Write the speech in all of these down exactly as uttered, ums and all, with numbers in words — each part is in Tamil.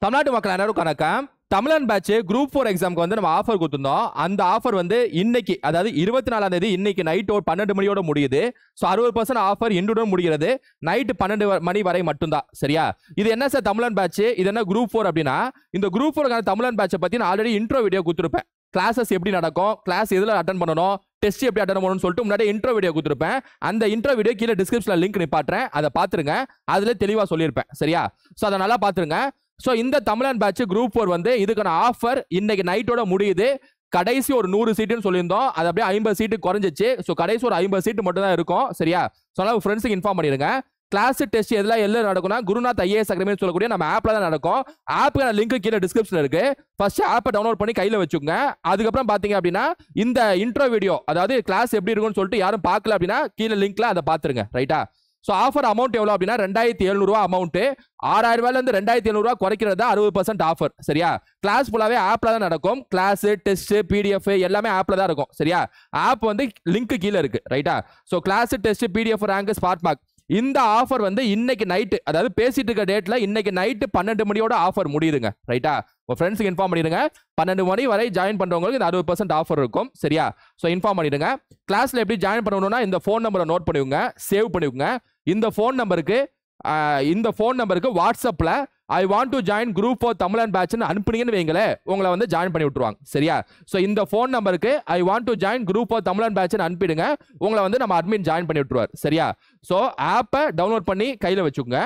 தமிழ்நாட்டு மக்கள் அனைவரும் வணக்கம். தமிழன் பேட்ச் குரூப் ஃபோர் எக்ஸாமுக்கு வந்து நம்ம ஆஃபர் கொடுத்துருந்தோம். அந்த ஆஃபர் வந்து இன்னைக்கு, அதாவது இருபத்தி நாலாம் தேதி இன்னைக்கு நைட் ஒரு பன்னெண்டு மணியோட முடியுது. ஸோ அறுபது பர்சன்ட் ஆஃபர் இன்றுடன் முடிகிறது. நைட்டு பன்னெண்டு மணி வரை மட்டும்தான். சரியா? இது என்ன சார் தமிழன் பேட்ச், இது என்ன குரூப் ஃபோர் அப்படின்னா, இந்த குரூப் ஃபோருக்கான தமிழன் பேட்சை பத்தி நான் ஆல்ரெடி இன்ட்ரோ வீடியோ கொடுத்துருப்பேன். கிளாஸஸ் எப்படி நடக்கும், கிளாஸ் எதில் அட்டன் பண்ணணும், டெஸ்ட் எப்படி அட்டன் பண்ணணும்னு சொல்லிட்டு முன்னாடி இன்ட்ரோ வீடியோ கொடுத்துருப்பேன். அந்த இன்ட்ரோ வீடியோ கீழே டிஸ்கிரிப்ஷன்ல லிங்க் நிப்பாட்டுறேன், அதை பார்த்துருங்க. அதுல தெளிவாக சொல்லியிருப்பேன். சரியா? ஸோ அதை நல்லா பார்த்துருங்க. ஸோ இந்த தமிழன் பேட்ச் குரூப் ஃபோர் வந்து இதுக்கான ஆஃபர் இன்னைக்கு நைட்டோட முடியுது. கடைசி ஒரு நூறு சீட்டுன்னு சொல்லியிருந்தோம், அது அப்படியே ஐம்பது சீட்டு குறைஞ்சிச்சு. ஸோ கடைசி ஒரு ஐம்பது சீட்டு மட்டும் தான் இருக்கும். சரியா? ஸோ அதனால் ஃப்ரெண்ட்ஸுக்கு இன்ஃபார்ம் பண்ணிடுங்க. கிளாஸ் டெஸ்ட் எதெல்லாம் எல்லாம் நடக்கும்னா குருநாத் ஐஏஎஸ் அகாடமின்னு சொல்லக்கூடிய நம்ம ஆப்ல தான் நடக்கும். ஆப்புக்கான லிங்க் கீழே டிஸ்கிரிப்ஷன்ல இருக்கு. ஃபர்ஸ்ட் ஆப்பை டவுன்லோட் பண்ணி கையில வச்சுக்கோங்க. அதுக்கப்புறம் பாத்தீங்க அப்படின்னா இந்த இன்ட்ரோ வீடியோ, அதாவது கிளாஸ் எப்படி இருக்கும்னு சொல்லிட்டு யாரும் பார்க்கல அப்படின்னா கீழே லிங்க்ல அதை பார்த்துருங்க. ரைட்டா? ஸோ ஆஃபர் அமௌண்ட் எவ்வளோ அப்படின்னா ரெண்டாயிரத்தி எழுநூறுவா அமௌண்ட். ஆறாயிரம் ரூபாயிலிருந்து ரெண்டாயிரத்தி எழுநூறுவா குறைக்கிறது அறுபது பர்சன்ட் ஆஃபர். சரியா? கிளாஸ் ஃபுல்லாவே ஆப்ல தான் நடக்கும். கிளாஸ் டெஸ்ட் பிடிஎஃப் எல்லாமே ஆப்ல தான் இருக்கும். சரியா? ஆப் வந்து லிங்க் கீழே இருக்கு. ரைட்டா? So class test PDF rank smart mark இந்த ஆஃபர் வந்து இன்னைக்கு நைட்டு, அதாவது பேசிட்டு இருக்க டேட்ல இன்னைக்கு நைட்டு பன்னெண்டு மணியோட ஆஃபர் முடியுதுங்க. ரைட்டா? உங்க ஃப்ரெண்ட்ஸுக்கு இன்ஃபார்ம் பண்ணிடுங்க. பன்னெண்டு மணி வரை ஜாயின் பண்றவங்களுக்கு இந்த அறுபது பர்சன்ட் ஆஃபர் இருக்கும். சரியா? ஸோ இன்ஃபார்ம் பண்ணிடுங்க. கிளாஸ்ல எப்படி ஜாயின் பண்ணணும்னா இந்த ஃபோன் நம்பரை நோட் பண்ணிக்கோங்க, சேவ் பண்ணிக்கோங்க. இந்த ஃபோன் நம்பருக்கு இந்த ஃபோன் நம்பருக்கு வாட்ஸ்அப்ல I want to join group for Tamizhan பேட்ச்னு அனுப்புனீங்கன்னு வைங்களே, உங்களை வந்து ஜாயின் பண்ணி விட்டுருவாங்க. சரியா? ஸோ இந்த ஃபோன் நம்பருக்கு I want to join group for Tamizhan பேட்ச்னு அனுப்பிடுங்க, உங்களை வந்து நம்ம அட்மின் ஜாயின் பண்ணி விட்டுருவார். சரியா? ஸோ ஆப்பை டவுன்லோட் பண்ணி கையில் வச்சுக்கோங்க.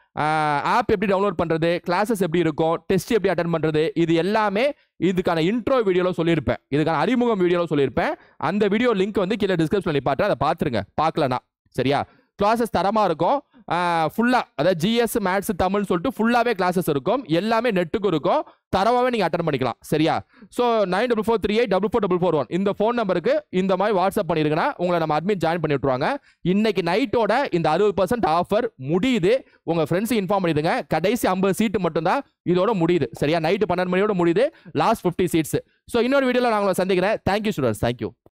ஆப் எப்படி டவுன்லோட் பண்றது, கிளாஸஸ் எப்படி இருக்கும், டெஸ்ட் எப்படி அட்டன் பண்றது, இது எல்லாமே இதுக்கான இன்ட்ரோ வீடியோல சொல்லியிருப்பேன். இதுக்கான அறிமுகம் வீடியோல சொல்லியிருப்பேன். அந்த வீடியோ லிங்க் வந்து கீழே டிஸ்கிரிப்ஷன்ல பாட்டு அதை பார்த்துருங்க, பார்க்கலனா. சரியா? கிளாஸஸ் தரமா இருக்கும். ஃபுல்லா, அதாவது ஜிஎஸ் மேத்ஸ் தமிழ் சொல்லிட்டு ஃபுல்லாவே கிளாஸஸ் இருக்கும். எல்லாமே நெட்டுக்கு இருக்கும். தரவாவே நீங்க அட்டன் பண்ணிக்கலாம். சரியா? So nine double four three eight double four double four one இந்த ஃபோன் நம்பருக்கு இந்த மாதிரி வாட்ஸ்அப் பண்ணிருங்கன்னா உங்களை நம்ம அட்மிட் ஜாயின் பண்ணி விட்டுருவாங்க. இன்னைக்கு நைட்டோட இந்த அறுபது பர்சன்ட் ஆஃபர் முடியுது. உங்க ஃப்ரெண்ட்ஸுக்கு இன்ஃபார்ம் பண்ணிடுங்க. கடைசி ஐம்பது சீட்டு மட்டும் தான் இதோட முடியுது. சரியா? நைட்டு பன்னெண்டு மணியோட முடியுது. Last fifty seeds. ஸோ இன்னொரு வீடியோல நான் உங்களை சந்திக்கிறேன். Thank you students. தேங்க்யூ.